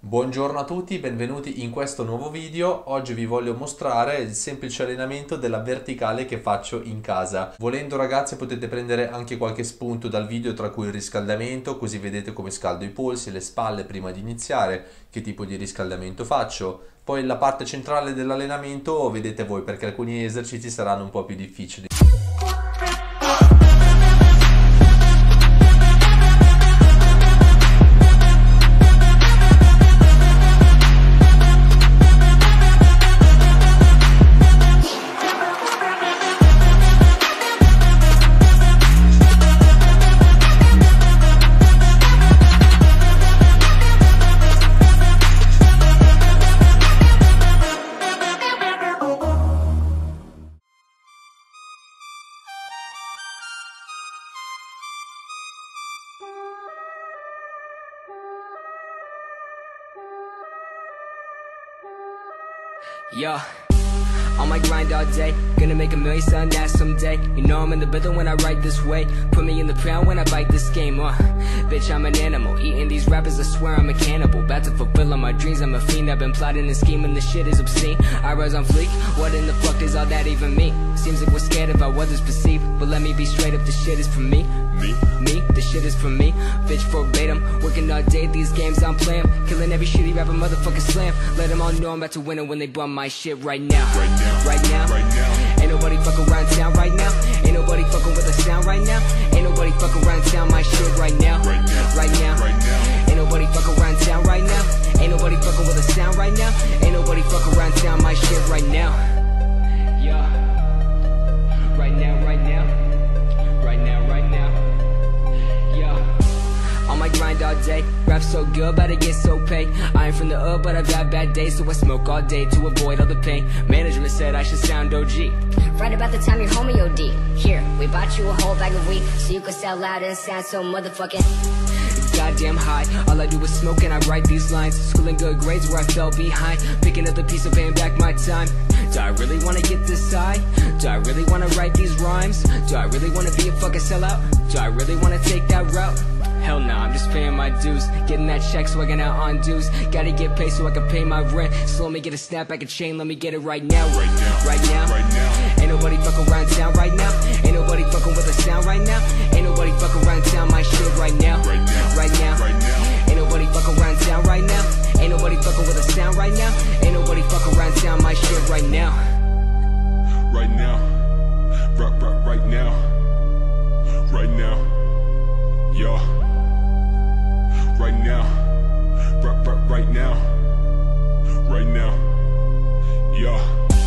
Buongiorno a tutti, benvenuti in questo nuovo video. Oggi vi voglio mostrare il semplice allenamento della verticale che faccio in casa. Volendo ragazzi potete prendere anche qualche spunto dal video, tra cui il riscaldamento, così vedete come scaldo i polsi, le spalle prima di iniziare, che tipo di riscaldamento faccio. Poi la parte centrale dell'allenamento vedete voi, perché alcuni esercizi saranno un po' più difficili. Yo, on my grind all day, gonna make a million something that someday. You know I'm in the building when I write this way. Put me in the pound when I bite this game, bitch, I'm an animal, eating these rappers, I swear I'm a cannibal. About to fulfill all my dreams, I'm a fiend. I've been plotting and scheming, this shit is obscene. I rise on fleek, what in the fuck does all that even mean? Seems like we're scared of how others perceive, but let me be straight up, this shit is for me. Me, this shit is for me. Bitch verbatim, working all day, these games I'm playing. Killing every shitty rapper, motherfucking slam. Let them all know I'm about to win it when they bum my shit right now. Right now. Ain't nobody fuck around town right now. Ain't nobody fucking with the sound right now. Ain't nobody fuck around town my shit right now. Right now. Ain't nobody fuck around town right now. Ain't nobody fucking with the sound right now. Ain't nobody fuck around town my shit right now. Yeah. Right now. On my grind all day, rap so good, but I get so paid. I ain't from the hood, but I've had bad days, so I smoke all day to avoid all the pain. Management said I should sound OG. Right about the time your homie OD. Here, we bought you a whole bag of weed, so you could sell loud and sound so motherfucking goddamn high. All I do is smoke and I write these lines. Schooling good grades where I fell behind. Picking up the piece of paying back my time. Do I really wanna get this high? Do I really wanna write these rhymes? Do I really wanna be a fucking sellout? Do I really wanna take that route? Hell nah, I'm just paying my dues. Getting that check so I can out on dues. Gotta get paid so I can pay my rent. So let me get a snapback, a chain, let me get it right now. Right now. Ain't nobody fucking around town right now. Ain't nobody fucking with the sound right now. Ain't nobody fucking around town my shit right now. Right now. Ain't nobody fucking around town right now. Ain't nobody fucking with the sound right now. Ain't nobody fucking around town my shit right now. Right now. Right now. Right now. Yo. Right now, right now, right now, yeah,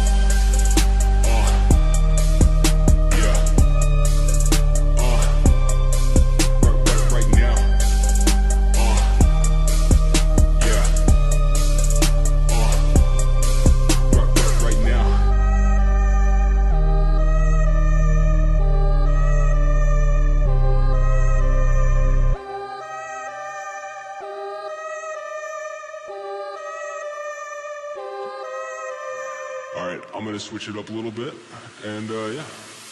yeah, right now, yeah, right now. Alright, I'm gonna switch it up a little bit, and yeah.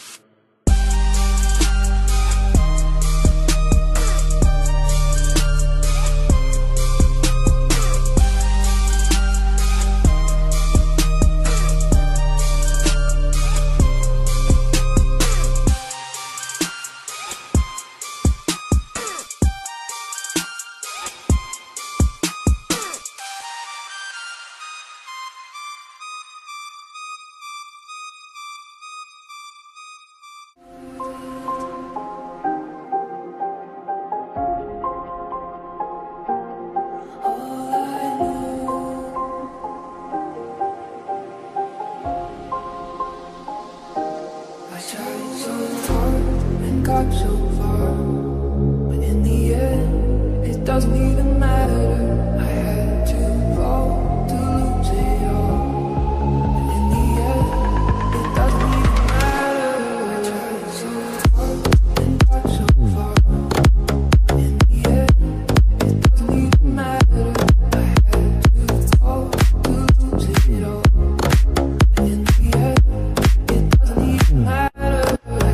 Got so far, but in the end, it doesn't even matter. I had to fall to lose it all, but in the end, it doesn't even matter. I tried so hard and got so far, but in the end, it doesn't even matter. I had to fall to lose it all, but in the end, it doesn't even matter.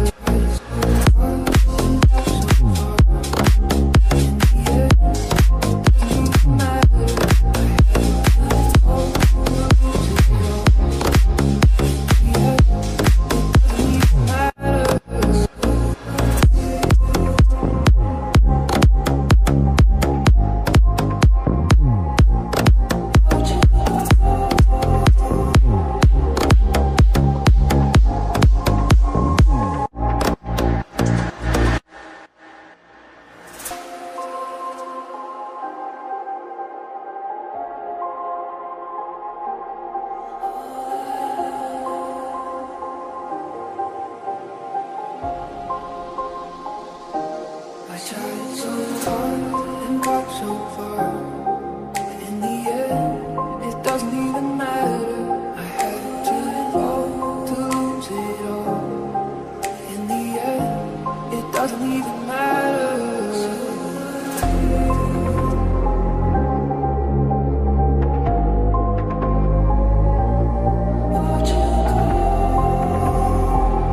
I tried so hard and got so far, but in the end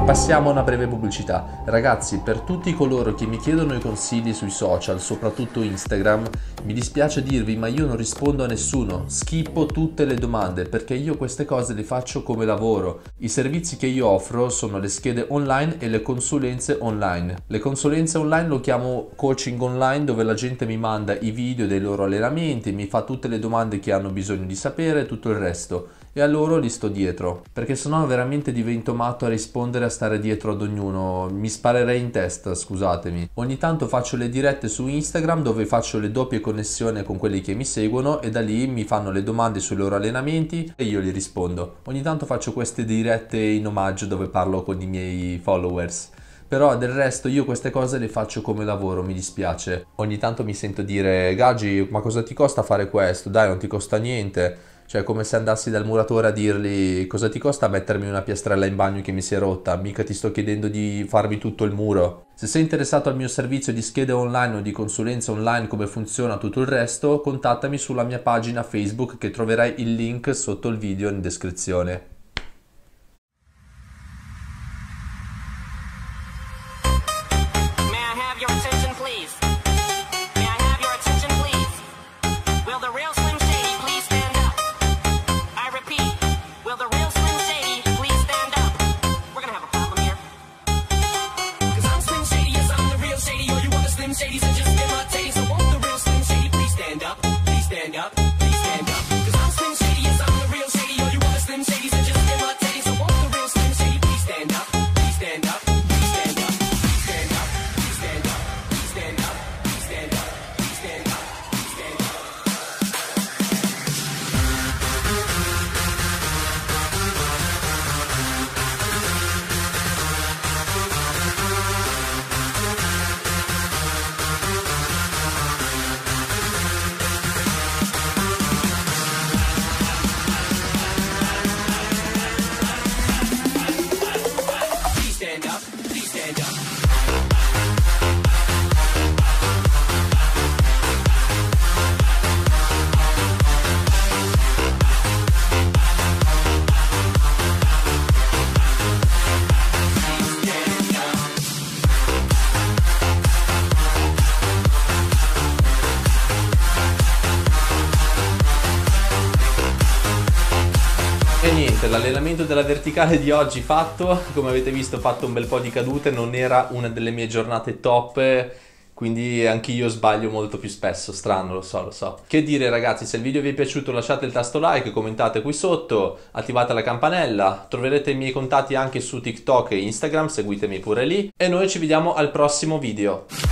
Passiamo a una breve pubblicità. Ragazzi, per tutti coloro che mi chiedono i consigli sui social, soprattutto Instagram, mi dispiace dirvi, ma io non rispondo a nessuno, schippo tutte le domande perché io queste cose le faccio come lavoro. I servizi che io offro sono le schede online e le consulenze online. Le consulenze online lo chiamo coaching online, dove la gente mi manda i video dei loro allenamenti, mi fa tutte le domande che hanno bisogno di sapere, tutto il resto. E a loro li sto dietro, perché sennò veramente divento matto a rispondere, a stare dietro ad ognuno, mi sparerei in testa, scusatemi. Ogni tanto faccio le dirette su Instagram dove faccio le doppie connessioni con quelli che mi seguono e da lì mi fanno le domande sui loro allenamenti e io gli rispondo. Ogni tanto faccio queste dirette in omaggio dove parlo con i miei followers. Però del resto io queste cose le faccio come lavoro, mi dispiace. Ogni tanto mi sento dire: Gaggi, ma cosa ti costa fare questo? Dai, non ti costa niente. Cioè, come se andassi dal muratore a dirgli: cosa ti costa mettermi una piastrella in bagno che mi si è rotta? Mica ti sto chiedendo di farmi tutto il muro. Se sei interessato al mio servizio di schede online o di consulenza online, come funziona tutto il resto, contattami sulla mia pagina Facebook, che troverai il link sotto il video in descrizione. Shady said just imitate, so won't the real Slim Shady please stand up, please stand up, please stand up. Cause I'm Slim Shady, yes I'm the real Shady, or you want a Slim Shady, so just imitate, so won't the real Slim Shady please stand up, please stand up, please stand up, please stand up, please stand up, please stand up, please stand up, please stand up, please stand up. E niente, l'allenamento della verticale di oggi fatto. Come avete visto ho fatto un bel po' di cadute, non era una delle mie giornate top, quindi anche io sbaglio molto più spesso, strano, lo so. Che dire ragazzi, se il video vi è piaciuto lasciate il tasto like, commentate qui sotto, attivate la campanella, troverete i miei contatti anche su TikTok e Instagram, seguitemi pure lì e noi ci vediamo al prossimo video.